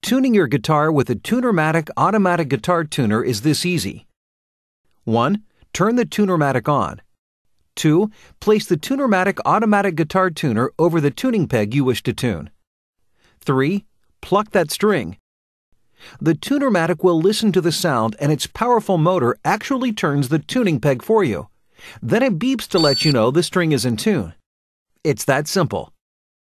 Tuning your guitar with a TunerMatic automatic guitar tuner is this easy. 1. Turn the TunerMatic on. 2. Place the TunerMatic automatic guitar tuner over the tuning peg you wish to tune. 3. Pluck that string. The TunerMatic will listen to the sound and its powerful motor actually turns the tuning peg for you. Then it beeps to let you know the string is in tune. It's that simple.